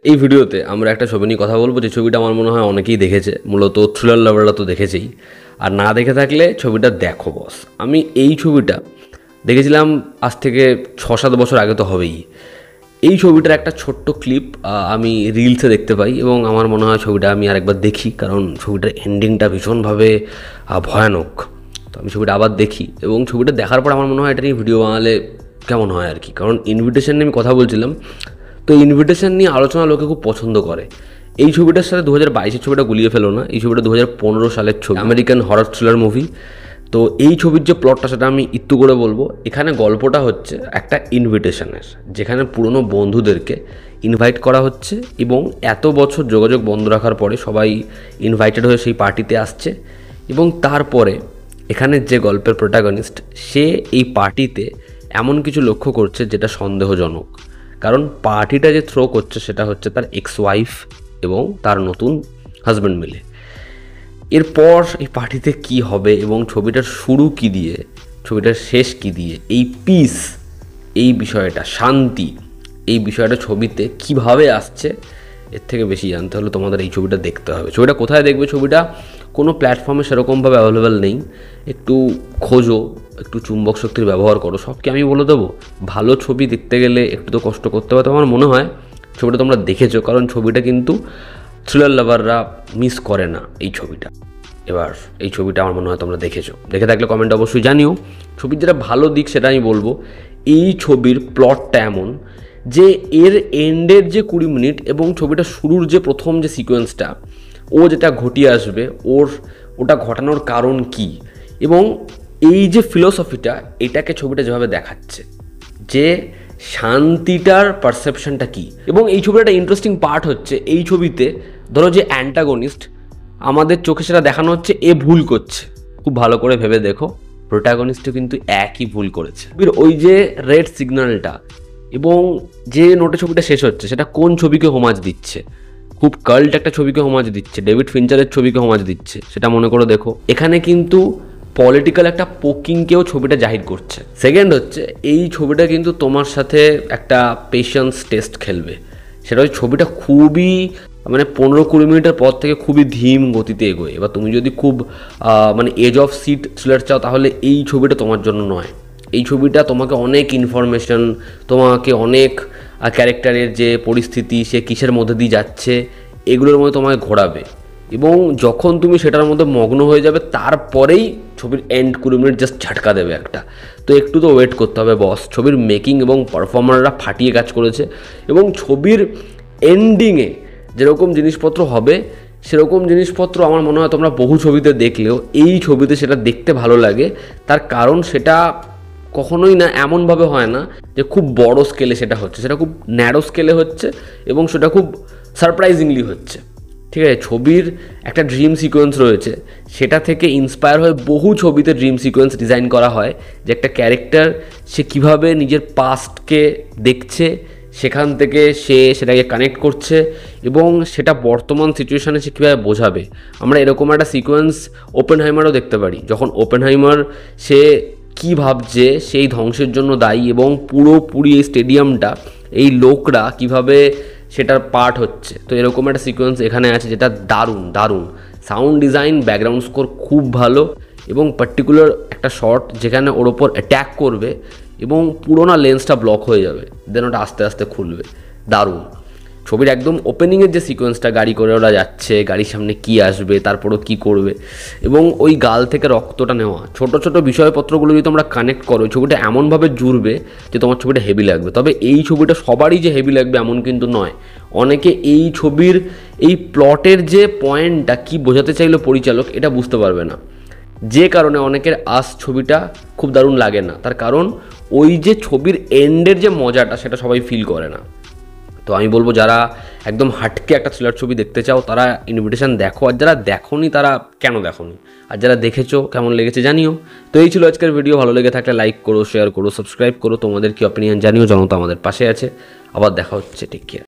এই ভিডিওতে আমরা একটা ছবি নিয়ে কথা বলবো, যে ছবিটা আমার মনে হয় অনেকেই দেখেছে, মূলত থ্রিলার লাভাররা তো দেখেছেই, আর না দেখে থাকলে ছবিটা দেখো বস। আমি এই ছবিটা দেখেছিলাম আজ থেকে 6-7 বছর আগে তো হবেই। এই ছবিটার একটা ছোট্ট ক্লিপ আমি রিলসে দেখতে পাই এবং আমার মনে হয় ছবিটা আমি আরেকবার দেখি, কারণ ছবিটার এন্ডিংটা ভীষণভাবে ভয়ানক। তো আমি ছবিটা আবার দেখি এবং ছবিটা দেখার পর আমার মনে হয় এটা নিয়ে ভিডিও বানালে কেমন হয় আর কি। কারণ ইনভিটেশন নিয়ে আমি কথা বলছিলাম, তো ইনভিটেশন নিয়ে আলোচনা লোকে খুব পছন্দ করে। এই ছবিটার সাথে 2022-এর ছবিটা গুলিয়ে ফেলো না, এই ছবিটা 2015 সালের ছবি, আমেরিকান হরর থ্রিলার মুভি। তো এই ছবির যে প্লটটা সেটা আমি একটু করে বলবো। এখানে গল্পটা হচ্ছে একটা ইনভিটেশনের, যেখানে পুরনো বন্ধুদেরকে ইনভাইট করা হচ্ছে এবং এত বছর যোগাযোগ বন্ধ রাখার পরে সবাই ইনভাইটেড হয়ে সেই পার্টিতে আসছে। এবং তারপরে এখানে যে গল্পের প্রোটাগনিস্ট, সে এই পার্টিতে এমন কিছু লক্ষ্য করছে যেটা সন্দেহজনক। কারণ পার্টিটা যে থ্রো করছে সেটা হচ্ছে তার এক্স ওয়াইফ এবং তার নতুন হাজব্যান্ড মিলে। এরপর এই পার্টিতে কি হবে এবং ছবিটার শুরু কি দিয়ে, ছবিটার শেষ কি দিয়ে, এই পিস, এই বিষয়টা, শান্তি, এই বিষয়টা ছবিতে কিভাবে আসছে, এর থেকে বেশি জানতে হলে তোমাদের এই ছবিটা দেখতে হবে। ছবিটা কোথায় দেখবে? ছবিটা কোনো প্ল্যাটফর্মে সেরকমভাবে অ্যাভেলেবেল নেই। একটু খোঁজো, একটু চুম্বক শক্তির ব্যবহার করো, সব কি আমি বলে দেবো? ভালো ছবি দেখতে গেলে একটু তো কষ্ট করতে হবে। তো আমার মনে হয় ছবিটা তোমরা দেখেছো, কারণ ছবিটা কিন্তু থ্রিলার লাভাররা মিস করে না এই ছবিটা। এবার এই ছবিটা আমার মনে হয় তোমরা দেখেছো, দেখে থাকলে কমেন্ট অবশ্যই জানিও। ছবির যেটা ভালো দিক সেটা আমি বলবো, এই ছবির প্লটটা এমন যে এর এন্ডের যে 20 মিনিট এবং ছবিটা শুরুর যে প্রথম যে সিকোয়েন্সটা, ও যেটা ঘটিয়ে আসবে, ওটা ঘটানোর কারণ কি, এবং এই যে ফিলোসফিটা, এটাকে ছবিটা যেভাবে দেখাচ্ছে, যে শান্তিটার পারসেপশনটা কি। এবং এই ছবির একটা ইন্টারেস্টিং পার্ট হচ্ছে, এই ছবিতে ধরো যে অ্যান্টাগনিস্ট, আমাদের চোখে সেটা দেখানো হচ্ছে এ ভুল করছে। খুব ভালো করে ভেবে দেখো, প্রোটাগনিস্টও কিন্তু একই ভুল করেছে। ওই যে রেড সিগন্যালটা এবং যে নোটে ছবিটা শেষ হচ্ছে, সেটা কোন ছবিকে হোমাজ দিচ্ছে? খুব কাল্ট একটা ছবিকে হোমাজ দিচ্ছে, ডেভিড ফিঞ্চারের ছবিকে হোমাজ দিচ্ছে, সেটা মনে করে দেখো। এখানে কিন্তু পলিটিক্যাল একটা পোকিংকেও ছবিটা জাহির করছে। সেকেন্ড হচ্ছে, এই ছবিটা কিন্তু তোমার সাথে একটা পেশেন্স টেস্ট খেলবে। সেটা হচ্ছে ছবিটা খুবই 15-20 মিনিটের পর থেকে খুবই ধীম গতিতে এগোয়। এবার তুমি যদি খুব এজ অফ সিট থ্রিলার চাও, তাহলে এই ছবিটা তোমার জন্য নয়। এই ছবিটা তোমাকে অনেক ইনফরমেশন, তোমাকে অনেক ক্যারেক্টারের যে পরিস্থিতি, সে কিসের মধ্যে দিয়ে যাচ্ছে, এগুলোর মধ্যে তোমাকে ঘোরাবে। এবং যখন তুমি সেটার মধ্যে মগ্ন হয়ে যাবে, তারপরেই ছবির এন্ড 20 মিনিট জাস্ট ঝাটকা দেবে একটা। তো একটু তো ওয়েট করতে হবে বস। ছবির মেকিং এবং পারফর্মাররা ফাটিয়ে কাজ করেছে এবং ছবির এন্ডিংয়ে যেরকম জিনিসপত্র হবে, সেরকম জিনিসপত্র আমার মনে হয় তোমরা বহু ছবিতে দেখলেও এই ছবিতে সেটা দেখতে ভালো লাগে। তার কারণ সেটা কখনোই না এমনভাবে হয় না যে খুব বড় স্কেলে সেটা হচ্ছে, সেটা খুব ন্যারো স্কেলে হচ্ছে এবং সেটা খুব সারপ্রাইজিংলি হচ্ছে। ঠিক আছে, ছবির একটা ড্রিম সিকোয়েন্স রয়েছে, সেটা থেকে ইন্সপায়ার হয়ে বহু ছবিতে ড্রিম সিকোয়েন্স ডিজাইন করা হয়, যে একটা ক্যারেক্টার সে কীভাবে নিজের পাস্টকে দেখছে, সেখান থেকে সে সেটাকে কানেক্ট করছে এবং সেটা বর্তমান সিচুয়েশানে সে কীভাবে বোঝাবে। আমরা এরকম একটা সিকোয়েন্স ওপেনহাইমারও দেখতে পারি, যখন ওপেনহাইমার সে কী ভাবছে, সেই ধ্বংসের জন্য দায়ী এবং পুরোপুরি এই স্টেডিয়ামটা, এই লোকরা কীভাবে সেটার পার্ট হচ্ছে। তো এরকম একটা সিকোয়েন্স এখানে আছে, যেটা দারুণ দারুণ। সাউন্ড ডিজাইন, ব্যাকগ্রাউন্ড স্কোর খুব ভালো এবং পার্টিকুলার একটা শট যেখানে ওর ওপর অ্যাট্যাক করবে এবং পুরোনো লেন্সটা ব্লক হয়ে যাবে, দেন ওটা আস্তে আস্তে খুলবে। দারুণ। ছবির একদম ওপেনিংয়ের যে সিকোয়েন্সটা, গাড়ি করে ওরা যাচ্ছে, গাড়ির সামনে কি আসবে, তারপরও কি করবে, এবং ওই গাল থেকে রক্তটা নেওয়া, ছোট ছোট বিষয়পত্রগুলো যদি তোমরা কানেক্ট করো, ছবিটা এমনভাবে জুড়বে যে তোমার ছবিটা হেভি লাগবে। তবে এই ছবিটা সবারই যে হেভি লাগবে এমন কিন্তু নয়। অনেকে এই ছবির এই প্লটের যে পয়েন্টটা কি বোঝাতে চাইলো পরিচালক, এটা বুঝতে পারবে না, যে কারণে অনেকের ছবিটা খুব দারুণ লাগে না। তার কারণ ওই যে ছবির এন্ডের যে মজাটা, সেটা সবাই ফিল করে না। তো আমি বলবো, যারা একদম হাটকে একটা থ্রিলার ছবি দেখতে চাও, তারা ইনভিটেশন দেখো, আর যারা দেখোনি তারা কেন দেখোনি, আর যারা দেখেছো কেমন লেগেছে জানিও। তো এই ছিল আজকের ভিডিও। ভালো লেগে থাকলে লাইক করো, শেয়ার করো, সাবস্ক্রাইব করো, তোমাদের কি অপিনিয়ন জানিও। জনতা আমাদের পাশে আছে। আবার দেখা হচ্ছে, টেক কেয়ার।